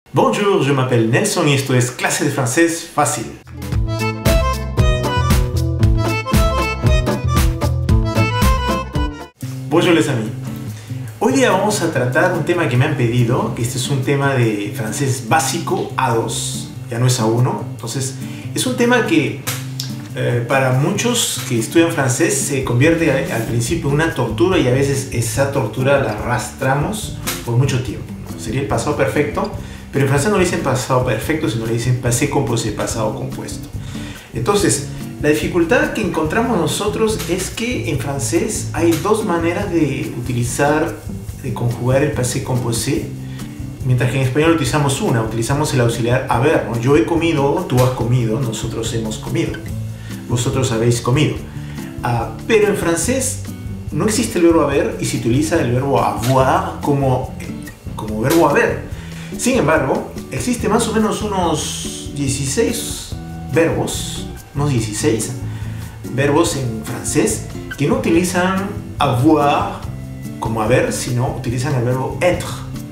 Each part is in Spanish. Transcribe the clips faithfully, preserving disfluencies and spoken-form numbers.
Bonjour, je m'appelle Nelson y esto es Clase de Francés Fácil. Bonjour les amis. Hoy día vamos a tratar un tema que me han pedido, que este es un tema de francés básico A dos, ya no es A uno. Entonces, es un tema que eh, para muchos que estudian francés se convierte al, al principio en una tortura y a veces esa tortura la arrastramos por mucho tiempo, ¿no? Sería el pasado perfecto. Pero en francés no le dicen pasado perfecto, sino le dicen passé composé, pasado compuesto. Entonces, la dificultad que encontramos nosotros es que en francés hay dos maneras de utilizar, de conjugar el passé composé, mientras que en español utilizamos una, utilizamos el auxiliar haber, ¿no? Yo he comido, tú has comido, nosotros hemos comido, vosotros habéis comido. Uh, pero en francés no existe el verbo haber y se utiliza el verbo avoir como, como verbo haber. Sin embargo, existe más o menos unos dieciséis verbos, unos dieciséis verbos en francés que no utilizan avoir como haber, sino utilizan el verbo être.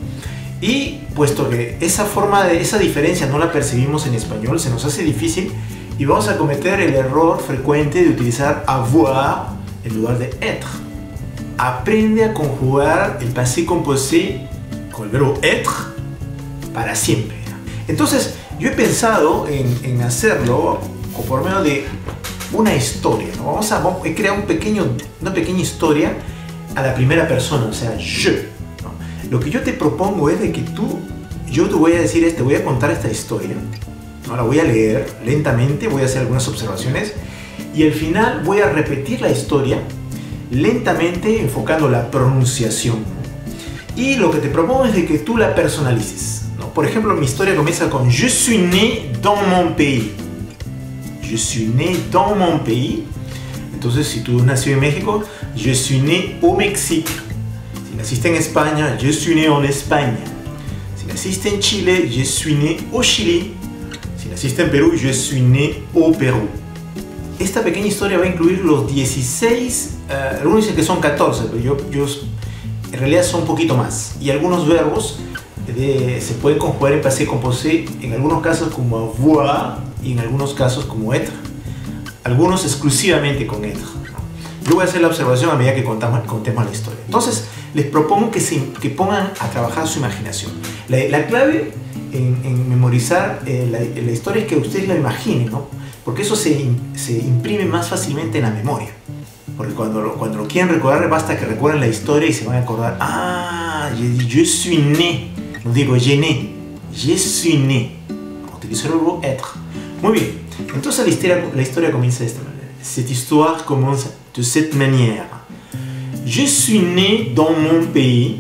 Y puesto que esa forma de esa diferencia no la percibimos en español, se nos hace difícil y vamos a cometer el error frecuente de utilizar avoir en lugar de être. Aprende a conjugar el passé composé con el verbo être para siempre. Entonces, yo he pensado en, en hacerlo por medio de una historia, ¿no? Vamos a vamos, he creado un pequeño, una pequeña historia a la primera persona, o sea, je, ¿no? Lo que yo te propongo es de que tú, yo te voy a decir, te voy a contar esta historia, ¿no? La voy a leer lentamente, voy a hacer algunas observaciones y al final voy a repetir la historia lentamente enfocando la pronunciación, ¿no? Y lo que te propongo es de que tú la personalices. Por ejemplo, mi historia comienza con Je suis né dans mon pays. Je suis né dans mon pays. Entonces, si tú nació en México, Je suis né au Mexique. Si naciste en España, Je suis né en España. Si naciste en Chile, Je suis né au Chili. Si naciste en Perú, Je suis né au Perú. Esta pequeña historia va a incluir los dieciséis, uh, algunos dicen que son catorce, pero yo, yo en realidad son un poquito más. Y algunos verbos De, se puede conjugar en passé composé en algunos casos como avoir y en algunos casos como être, algunos exclusivamente con être. Yo voy a hacer la observación a medida que contamos, contemos la historia. Entonces les propongo que, se, que pongan a trabajar su imaginación. La, la clave en, en memorizar eh, la, la historia es que ustedes la imaginen, ¿no? Porque eso se, se imprime más fácilmente en la memoria. Porque cuando lo, cuando lo quieren recordar basta que recuerden la historia y se van a acordar, ah, je, je suis né. No digo je né, je suis né. Utilizo el verbo être. Muy bien. Entonces la historia, la historia comienza de esta manera. Cette histoire commence de cette manière. Je suis né dans mon pays.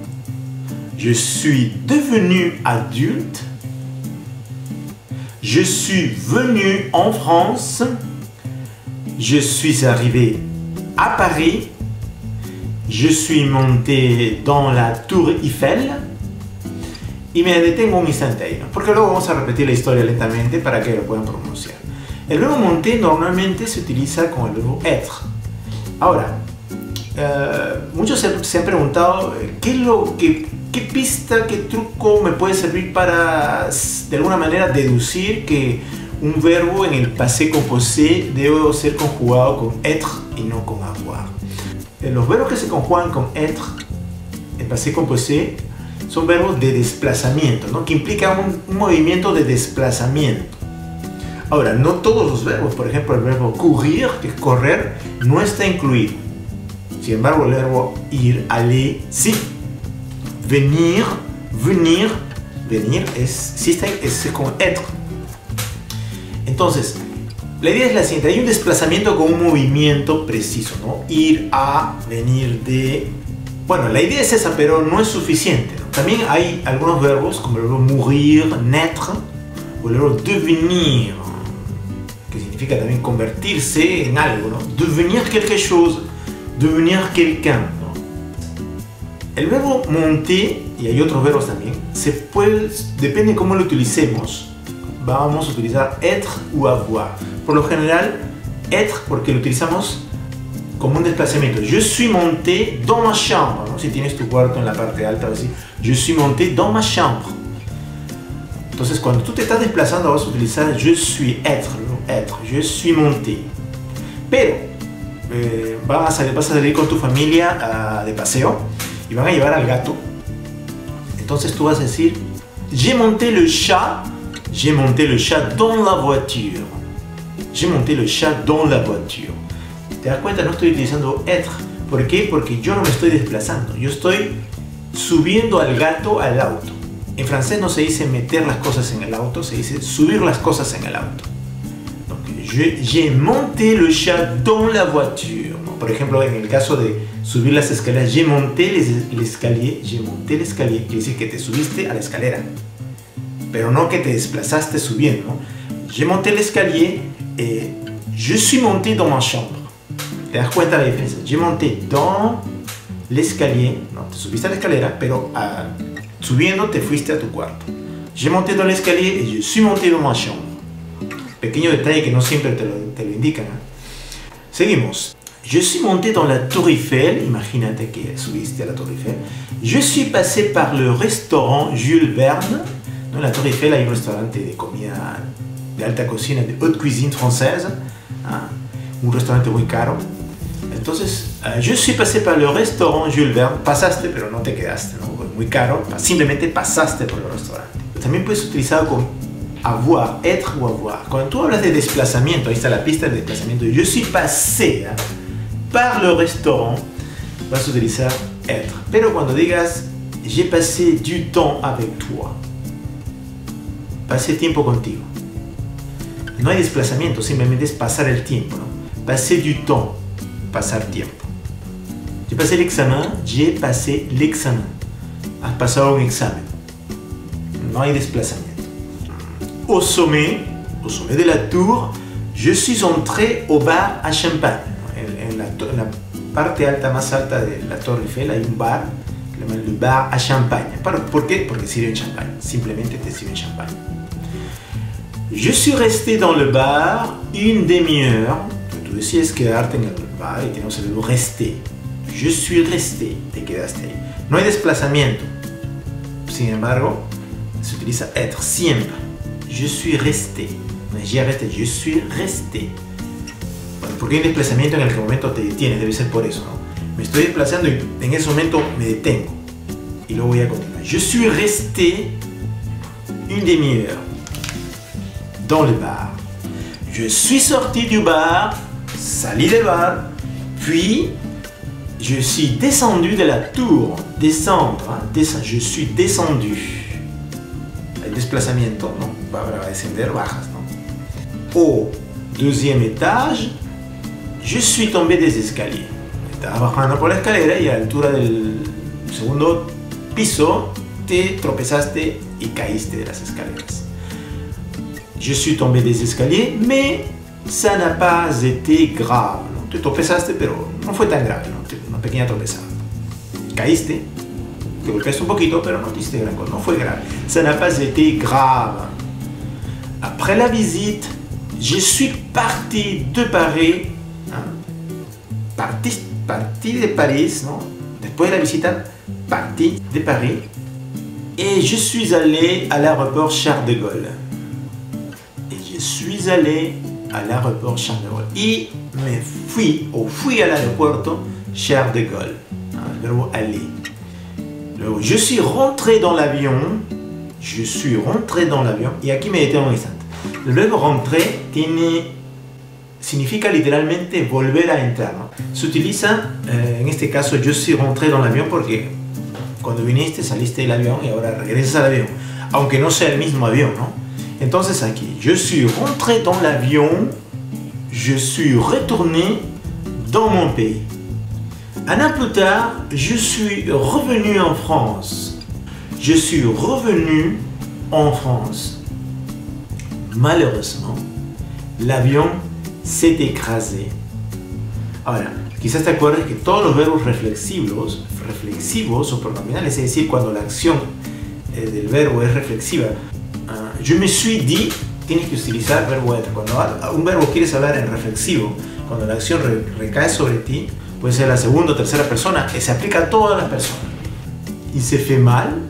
Je suis devenu adulte. Je suis venu en France. Je suis arrivé à Paris. Je suis monté dans la tour Eiffel. Y me detengo un instante ahí, ¿no? Porque luego vamos a repetir la historia lentamente para que lo puedan pronunciar. El verbo monter normalmente se utiliza con el verbo être. Ahora, uh, muchos se, se han preguntado ¿qué, es lo, qué, qué pista, qué truco me puede servir para de alguna manera deducir que un verbo en el passé composé debe ser conjugado con être y no con avoir. Los verbos que se conjugan con être en passé composé son verbos de desplazamiento, ¿no? Que implican un, un movimiento de desplazamiento. Ahora, no todos los verbos, por ejemplo el verbo courir, que es correr, no está incluido. Sin embargo, el verbo ir, aller, sí. Venir, venir, venir es, sí está, es con être. Entonces, la idea es la siguiente, hay un desplazamiento con un movimiento preciso, ¿no? Ir a, venir de... Bueno, la idea es esa, pero no es suficiente, ¿no? También hay algunos verbos como el verbo mourir, naître, o el verbo devenir, que significa también convertirse en algo, ¿no? Devenir quelque chose, devenir quelqu'un, ¿no? El verbo monter, y hay otros verbos también, se puede, depende de cómo lo utilicemos, vamos a utilizar être o avoir. Por lo general, être porque lo utilizamos como un desplazamiento. Je suis monté dans ma chambre, ¿no? Si tienes tu cuarto en la parte alta, vas a decir, je suis monté dans ma chambre. Entonces, cuando tú te estás desplazando, vas a utilizar je suis, être, ¿no? Être, je suis monté. Pero, eh, vas, a salir, vas a salir con tu familia uh, de paseo y van a llevar al gato. Entonces tú vas a decir, j'ai monté le chat, j'ai monté le chat dans la voiture. J'ai monté le chat dans la voiture. ¿Te das cuenta? No estoy utilizando être. ¿Por qué? Porque yo no me estoy desplazando. Yo estoy subiendo al gato al auto. En francés no se dice meter las cosas en el auto, se dice subir las cosas en el auto. J'ai monté le chat dans la voiture. Por ejemplo, en el caso de subir las escaleras, j'ai monté l'escalier, j'ai monté l'escalier, quiere decir que te subiste a la escalera, pero no que te desplazaste subiendo. J'ai monté l'escalier, eh, je suis monté dans ma chambre. ¿Te das cuenta de la diferencia? J'ai monté dans l'escalier, no, te subiste a la escalera, pero a, subiendo te fuiste a tu cuarto. J'ai monté dans l'escalier et je suis monté dans ma chambre. Pequeño detalle que no siempre te lo, te lo indican, ¿eh? Seguimos. Je suis monté dans la Tour Eiffel, imagínate que subiste a la Tour Eiffel. Je suis passé par le restaurant Jules Verne. En la Tour Eiffel hay un restaurante de comida de alta cocina, de haute cuisine française, ¿eh? Un restaurante muy caro. Entonces, uh, je suis passé par le restaurant Jules Verne. Pasaste, pero no te quedaste, ¿no? Muy caro. Simplemente pasaste por el restaurante. También puedes utilizar con avoir, être ou avoir. Cuando tú hablas de desplazamiento, ahí está la pista de desplazamiento. Je suis passé, ¿eh? Par le restaurant, vas a utilizar être. Pero cuando digas j'ai passé du temps avec toi, pasé tiempo contigo, no hay desplazamiento, simplemente es pasar el tiempo, ¿no? Passer du temps, pasar tiempo. J'ai passé l'examen, j'ai passé l'examen. Has pasado un examen. No hay desplazamiento. Au sommet, au sommet de la tour, je suis entré au bar à champagne. En la, en la parte alta, más alta de la Torre Eiffel hay un bar, que se llama el bar à champagne. ¿Por qué? Porque sirven champagne. Simplemente te sirven champagne. Je suis resté dans le bar une demi-heure. Tú decías quedarte en el bar y tenemos el verbo rester. Je suis resté, te quedaste ahí. No hay desplazamiento. Sin embargo, se utiliza être siempre. Je suis resté. No es ya resté, je suis resté. Bueno, porque hay un desplazamiento en el que momento te detienes, debe ser por eso, ¿no? Me estoy desplazando y en ese momento me detengo. Y luego voy a continuar. Je suis resté une demi-heure dans le bar. Je suis sorti du bar, salí del bar, puis je suis descendu de la tour. Descendre, hein? Des- je suis descendu. El desplazamiento, ¿no? Para descender, bajas, ¿no? Au deuxième étage, je suis tombé des escaliers. Estabas bajando por la escalera y a la altura del segundo piso te tropezaste y caíste de las escaleras. Je suis tombé des escaliers, mais ça n'a pas été grave, ¿no? Te tropezaste, pero no fue tan grave, ¿no? Una pequeña tropezada. Caíste, te golpeaste un poquito, pero no te hiciste gran cosa, no fue grave. Ça n'a pas été grave. Après la visite, je suis parti de Paris, hein? parti, parti de Paris, ¿no? Después de la visita, parti de Paris, et je suis allé à l'aéroport Charles de Gaulle. Et je suis allé à l'aéroport Charles de Gaulle. Y me fui, o fui al aeropuerto Charles de Gaulle. ¿No? El verbo aller. Luego, je suis rentré dans l'avion. Je suis rentré dans l'avion. Y aquí me detengo un instante. El verbo rentrer tiene, significa literalmente volver a entrar, ¿no? Se utiliza, eh, en este caso, je suis rentré dans l'avion porque cuando viniste saliste del avión y ahora regresas al avión, aunque no sea el mismo avión, ¿no? Entonces aquí, je suis rentré dans l'avion, je suis retourné dans mon pays. Un an plus tard, je suis revenu en France. Je suis revenu en France. Malheureusement, l'avion s'est écrasé. Ahora, quizás te acuerdes que todos los verbos reflexivos, reflexivos o pronominales, es decir, cuando la acción eh, del verbo es reflexiva, uh, je me suis dit, tienes que utilizar verbo être. Cuando un verbo quieres hablar en reflexivo, cuando la acción re, recae sobre ti, puede ser la segunda o tercera persona, que se aplica a todas las personas. Il s'est fait mal,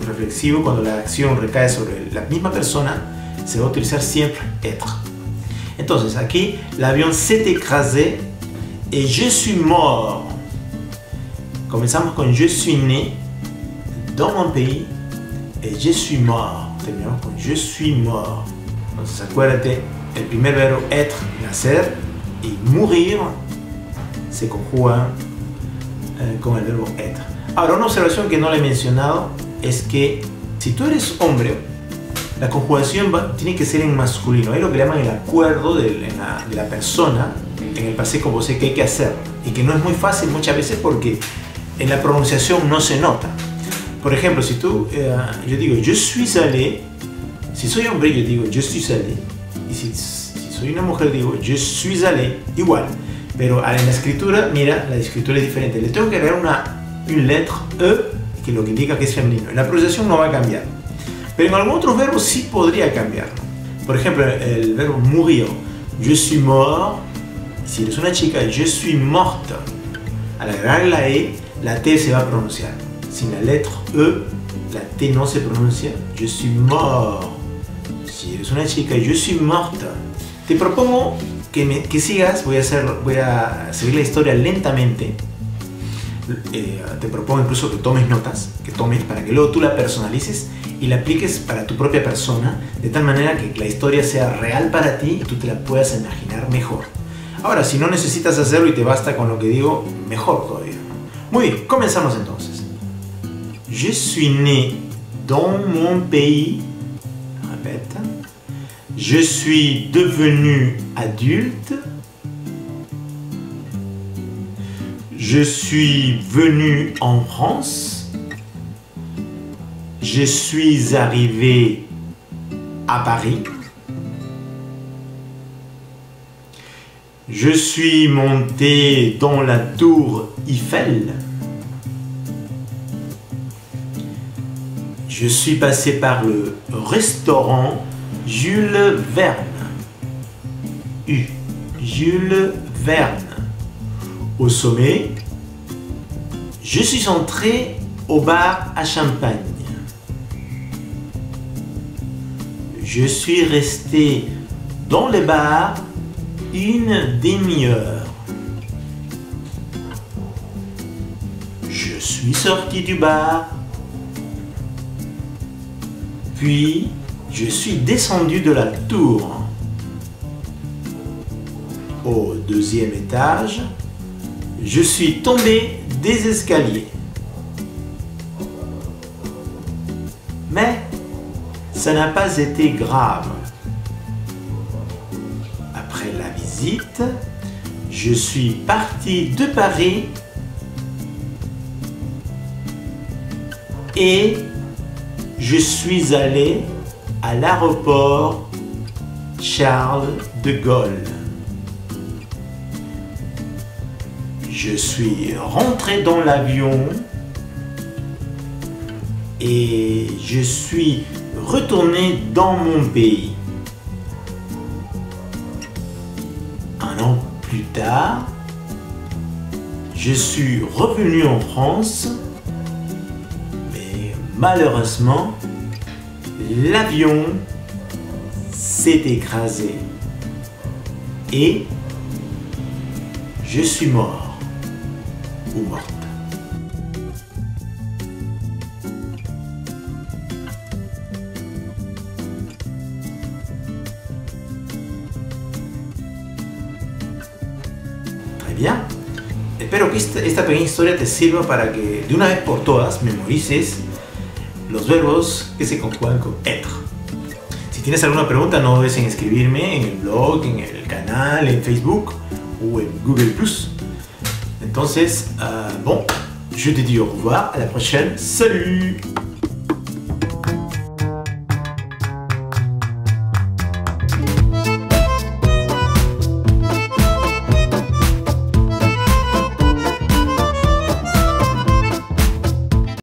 reflexivo, cuando la acción recae sobre la misma persona, se va a utilizar siempre être. Entonces, aquí, l'avion s'est écrasé et je suis mort. Comenzamos con je suis né dans mon pays et je suis mort. Terminamos con je suis mort. Entonces, acuérdate, el primer verbo être, nacer, y mourir se conjugan eh, con el verbo être. Ahora, una observación que no le he mencionado es que si tú eres hombre, la conjugación va, tiene que ser en masculino. Hay lo que llaman el acuerdo de la, de la persona en el passé composé que hay que hacer y que no es muy fácil muchas veces porque en la pronunciación no se nota. Por ejemplo, si tú, eh, yo digo je suis allé, si soy hombre yo digo je suis allé, y si, si soy una mujer digo je suis allé, igual. Pero en la escritura, mira, la escritura es diferente. Le tengo que agregar una, una letra E, que lo que indica que es femenino. En la pronunciación no va a cambiar. Pero en algunos otros verbos sí podría cambiar. Por ejemplo, el verbo mourir, je suis mort. Si eres una chica, je suis morte. Al agregar la E, la T se va a pronunciar. Sin la letra E, la T no se pronuncia. Je suis mort. Si eres una chica, je suis morte. Te propongo que, me, que sigas, voy a, hacer, voy a seguir la historia lentamente. Eh, te propongo incluso que tomes notas, que tomes para que luego tú la personalices y la apliques para tu propia persona, de tal manera que la historia sea real para ti y tú te la puedas imaginar mejor. Ahora, si no necesitas hacerlo y te basta con lo que digo, mejor todavía. Muy bien, comenzamos entonces. Je suis né dans mon pays. Répète. Je suis devenu adulte. Je suis venu en France. Je suis arrivé à Paris. Je suis monté dans la tour Eiffel. Je suis passé par le restaurant Jules Verne. U. Jules Verne. Au sommet, je suis entré au bar à champagne. Je suis resté dans le bar une demi-heure. Je suis sorti du bar, puis je suis descendu de la tour. Au deuxième étage, je suis tombé des escaliers. Mais ça n'a pas été grave. Après la visite, je suis parti de Paris et je suis allé à l'aéroport Charles de Gaulle. Je suis rentré dans l'avion et je suis retourné dans mon pays. Un an plus tard, je suis revenu en France, mais malheureusement, l'avion s'est écrasé et je suis mort. Ou morte. Très bien. Espero que esta, esta pequeña historia te sirva para que de una vez por todas memorices los verbos que se conjugan con être. Si tienes alguna pregunta, no dudes en escribirme en el blog, en el canal, en Facebook o en Google plus. Entonces, euh, bon, je te dis au revoir, à la prochaine, salut!